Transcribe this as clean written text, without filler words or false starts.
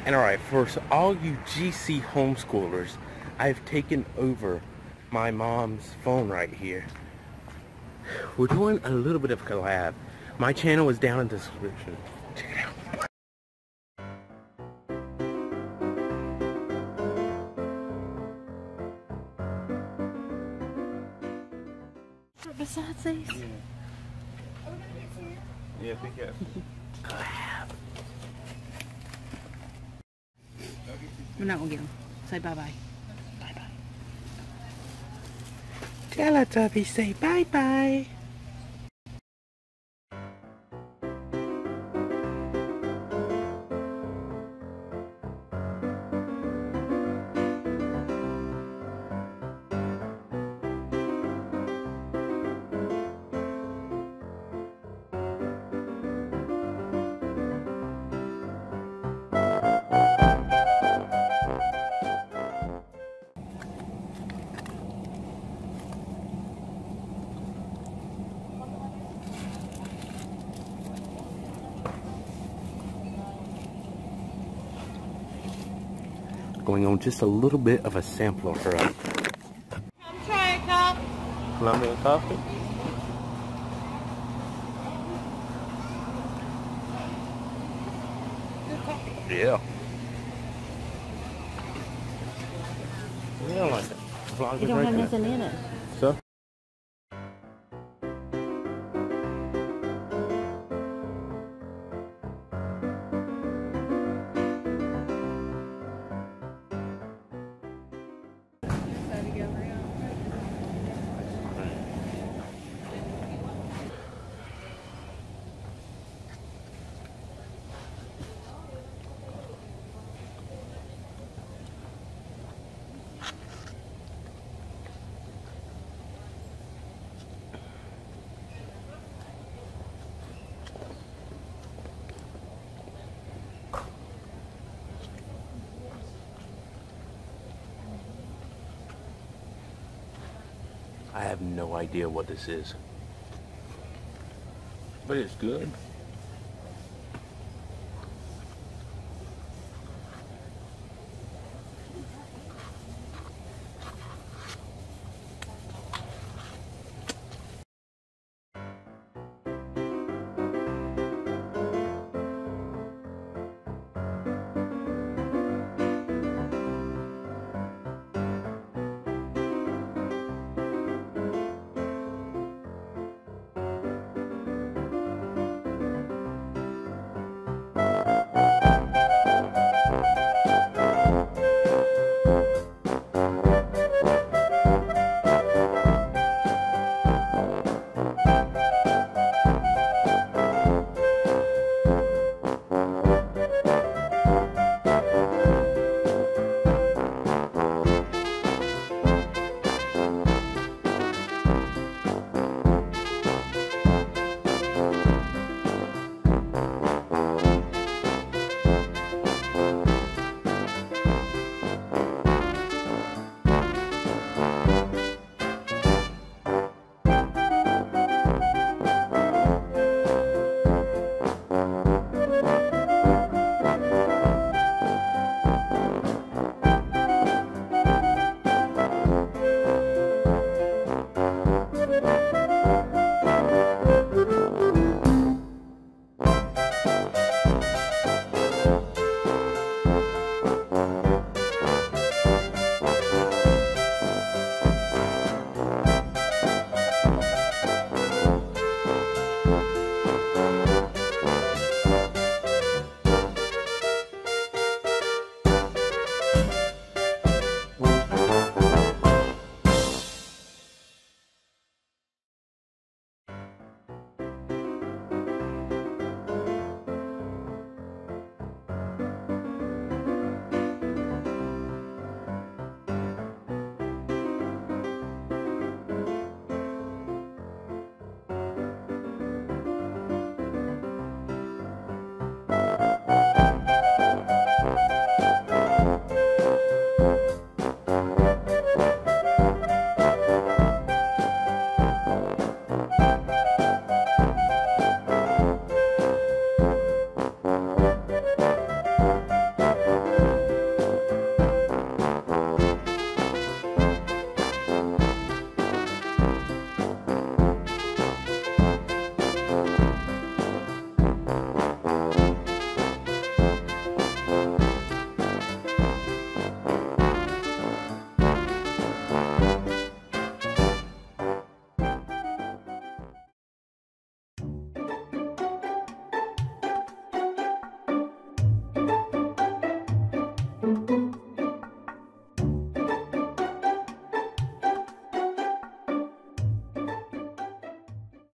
And alright, for all you GC homeschoolers, I've taken over my mom's phone right here. We're doing a little bit of collab. My channel is down in the description. Check it out. Besides these? Yeah. Yeah, be careful. Collab. We're not gonna get them. Say bye-bye. Bye-bye. Teletubbies say bye-bye. Going on just a little bit of a sampler for us. Come try a cup. Colombian coffee? Good coffee. Yeah. Yeah, I like it. As long as You it's don't have right nothing in it. there. So? I have no idea what this is, but it's good.